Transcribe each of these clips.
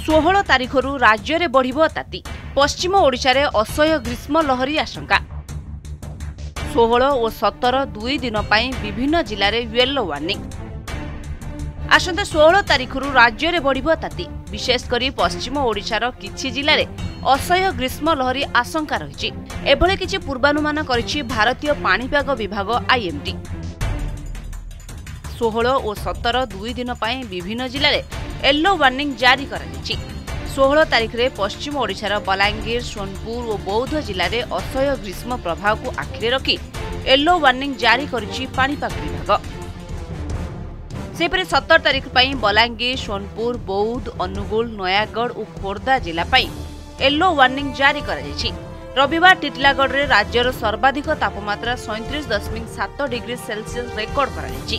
16 तारिखରୁ राज्य बढ़िबो ताती। पश्चिम ओडिशा रे असह्य ग्रीष्म लहरी आशंका। 16 और 17 दुई दिन पर विभिन्न जिले में येलो वार्निंग। आसंता 16 तारिखରୁ राज्य में बढ़िबो ताती। विशेषकर पश्चिम ओडिशार किछि जिले में असह्य ग्रीष्म लहरी आशंका रही। एभले किछि पूर्वानुमान करिछि भारतीय पाणीपाग विभाग आईएमडी। 16 और 17 दुई दिन पर विभिन्न जिले में येलो वार्निंग जारी कराଯାଇଛି। 16 तारिख में पश्चिम ओडिशार बलांगीर, सोनपुर और बौद्ध जिले में असह्य ग्रीष्म प्रभाव को आखिरे रखी येलो वार्निंग जारी करिछि पाणीपाग विभाग। सेपरि 17 तारिख पर बलांगीर, सोनपुर, बौद्ध, अनुगुल, नयागढ़ और खोर्धा जिला येलो वार्निंग जारी कराଯାଇଛି। रविवार टिटलागढ़ रे राज्यर सर्वाधिक तापमात्रा 37.7 डिग्री सेल्सियस रेकर्ड कराଯାଇଛି।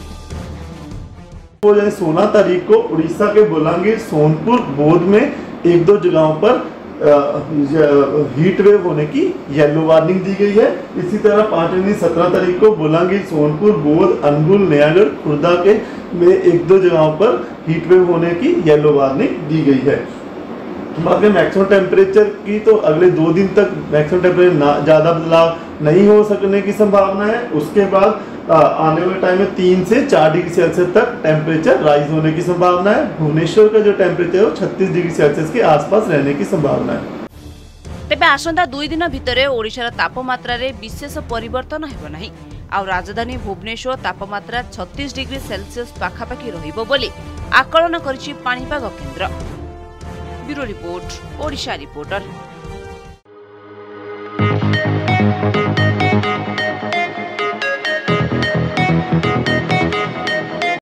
16 तारीख को उड़ीसा के बलांगीर, सोनपुर, बौद्ध में एक दो जगहों पर हीट वेव होने की येलो वार्निंग दी गई है। इसी तरह 17 तारीख को बलांगीर, सोनपुर, बौद्ध, अनुगुल, नयागढ़, खुर्दा के में एक दो जगहों पर हीट वेव होने की येलो वार्निंग दी गई है। बाकी मैक्सिमम टेम्परेचर की तो अगले 2 दिन तक मैक्सिमम टेम्परेचर ज़्यादा बदलाव नहीं हो सकने की संभावना है। उसके बाद आने वाले टाइम में 3 से 4 डिग्री सेल्सियस तक टेम्परेचर राइज होने की संभावना है। भुवनेश्वर का जो टेम्परेचर है वो 36 डिग्री सेल्सियस के आसपास रहने की संभावना है। तेबे आसंता 2 दिन भितर ओडिशार तापमात्रा रे विशेष परिवर्तन हेबो नाही। आ राजधानी भुवनेश्वर तापमात्रा 36 डिग्री सेल्सियस पाखापाखि रहिबो बोली आकलन करिछि पाणीपाग केन्द्र। Bureau report, Odisha reporter.